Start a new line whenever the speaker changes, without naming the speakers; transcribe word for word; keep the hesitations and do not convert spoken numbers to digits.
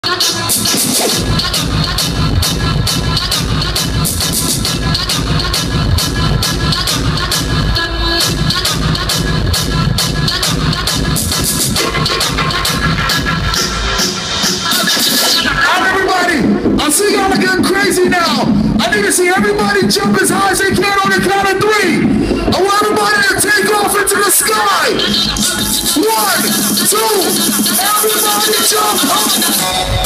I see y'all are getting crazy now. I need to see everybody jump as high as they can on the count of three. I want everybody to take off into the sky. One, two, everybody jump up.